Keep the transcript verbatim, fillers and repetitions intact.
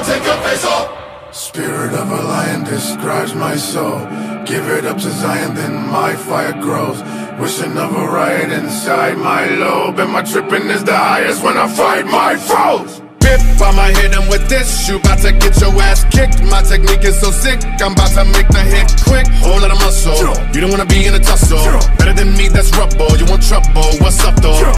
take your face off. Spirit of a lion describes my soul. Give it up to Zion, then my fire grows. Wishing of a riot inside my lobe, and my tripping is the highest when I fight my foes. Bip, I'ma hit him with this. You bout to get your ass kicked. My technique is so sick, I'm about to make the hit quick. Whole lot of muscle, you don't wanna be in a tussle. Better than me, that's rubble. You want trouble, what's up though?